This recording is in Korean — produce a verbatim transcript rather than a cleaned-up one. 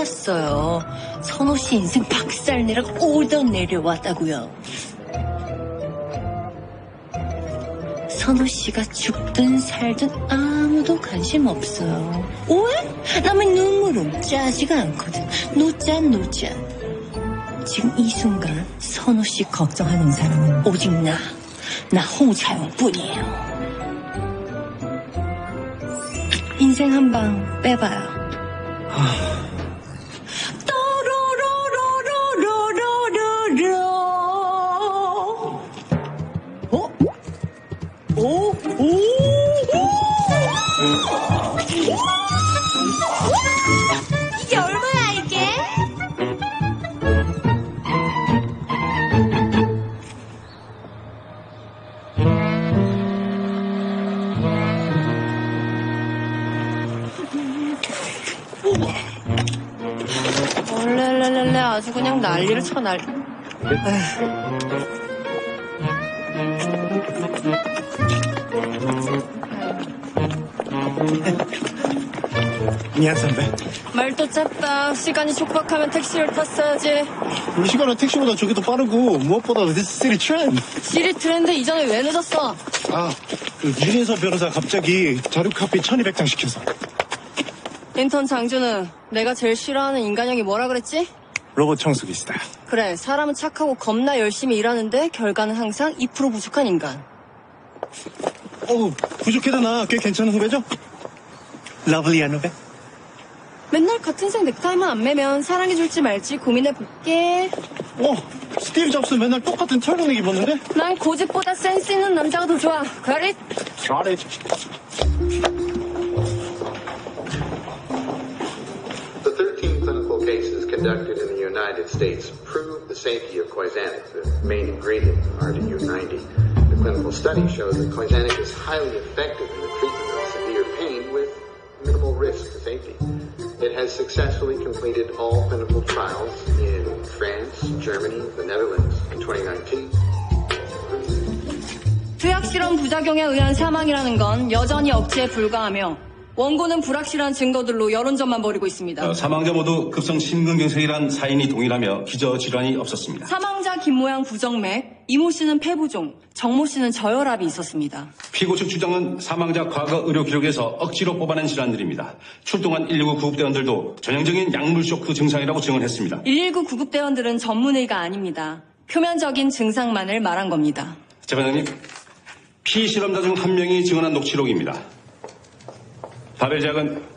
왔어요. 선호 씨 인생 박살내라고 오더 내려왔다고요. 선호 씨가 죽든 살든 아무도 관심 없어요. 왜? 남의 눈물은 짜지가 않거든. 노짠 노짠. 지금 이 순간 선호 씨 걱정하는 사람은 오직 나, 나 홍차영뿐이에요. 인생 한 방 빼봐요. 하... 어? 오? 오? 이게 얼마야 이게? 얼레레레레 아주 그냥 난리를 쳐 난리. 미안 선배. 말도 짧다. 시간이 촉박하면 택시를 탔어야지. 이 시간은 택시보다 저게 더 빠르고 무엇보다 this city trend. 시리 트렌드 이전에 왜 늦었어? 아, 그 윤인서 변호사 갑자기 자료 카피 천이백 장 시켜서. 인턴 장준은 내가 제일 싫어하는 인간형이 뭐라 그랬지? 로봇 청소기 스타일. 그래, 사람은 착하고 겁나 열심히 일하는데 결과는 항상 이 퍼센트 부족한 인간. 어우, 부족해도 나 꽤 괜찮은 후배죠? 러블리한 후배? 맨날 같은 색 넥타이만 안 매면 사랑해줄지 말지 고민해볼게. 어, 스티브 잡스 맨날 똑같은 철근을 입었는데? 난 고집보다 센스 있는 남자가 더 좋아. Got it? Got it. The thirteen clinical cases conducted in the United States prove the safety of Koizanic, the main ingredient in R D U ninety. The clinical study shows that Koizanic is highly effective in the treatment of severe pain with minimal risk to safety. It has successfully completed all clinical trials in France, Germany, the Netherlands in twenty nineteen. 투약실험 부작용에 의한 사망이라는 건 여전히 억지에 불과하며 원고는 불확실한 증거들로 여론전만 벌이고 있습니다. 어, 사망자 모두 급성 심근경색이란 사인이 동일하며 기저질환이 없었습니다. 사망자 김모양 부정맥, 이모 씨는 폐부종, 정모 씨는 저혈압이 있었습니다. 피고 측 주장은 사망자 과거 의료 기록에서 억지로 뽑아낸 질환들입니다. 출동한 일일구 구급대원들도 전형적인 약물 쇼크 증상이라고 증언했습니다. 일일구 구급대원들은 전문의가 아닙니다. 표면적인 증상만을 말한 겁니다. 재판장님, 피실험자 중 한 명이 증언한 녹취록입니다. 발열제약은